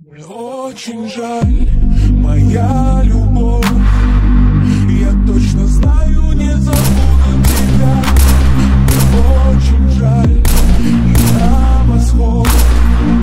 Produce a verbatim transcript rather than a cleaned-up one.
Мне очень жаль, моя любовь. Я точно знаю, не забуду тебя. Мне очень жаль, и на восход